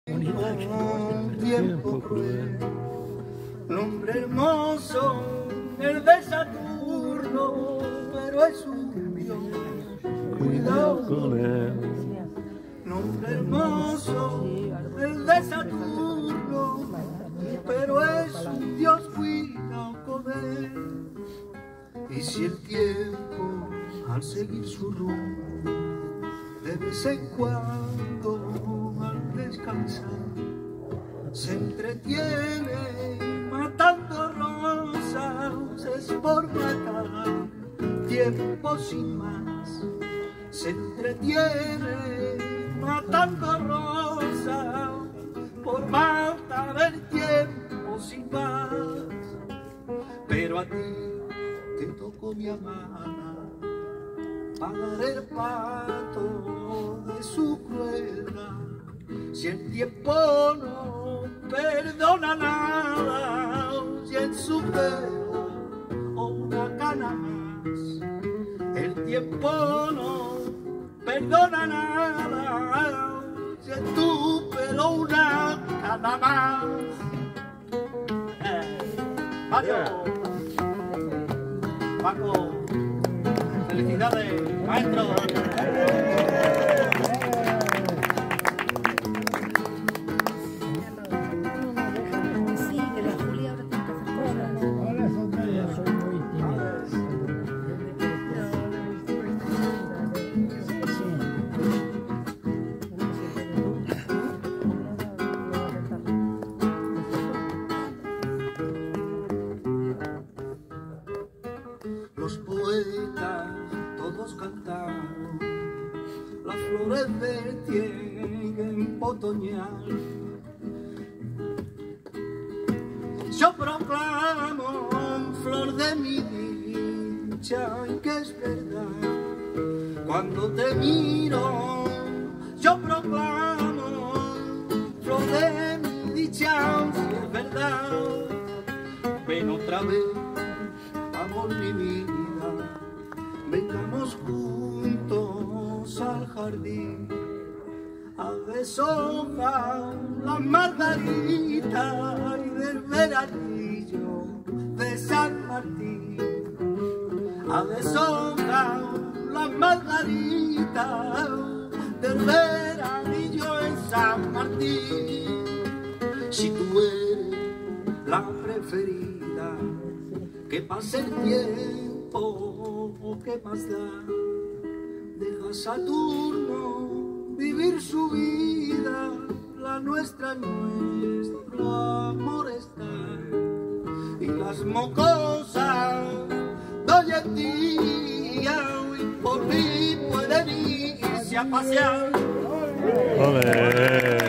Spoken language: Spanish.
Un tiempo cruel, nombre hermoso, el de Saturno, pero es un dios, cuidado con él. Nombre hermoso, el de Saturno, pero es un dios, cuidado con él. Y si el tiempo, al seguir su rumbo, de vez en cuando al descansar, se entretiene matando rosas, es por matar tiempo sin más. Se entretiene matando rosas, por matar el tiempo sin más. Pero a ti te tocó, mi amada, pagar el pato de su crueldad. Si el tiempo no perdona nada, si en su pelo o una cana más, el tiempo no perdona nada, si en tu pelo una cana más. Mario, Paco, felicidades, maestro. Los poetas todos cantaron las flores del tiempo otoñal. Yo proclamo, flor de mi dicha, y que es verdad. Cuando te miro, yo proclamo, flor de mi dicha, si es verdad. Ven otra vez, amor, mi vida, vengamos juntos al jardín a deshojar la margarita y del veranillo de San Martín, a deshojar la margarita del veranillo en San Martín. Si tú eres la preferida, que pase el tiempo, ¿qué más da? Deja a Saturno vivir su vida, la nuestro amor está. Y las mocosas de hoy en día, y por mí pueden irse a pasear. ¡Olé!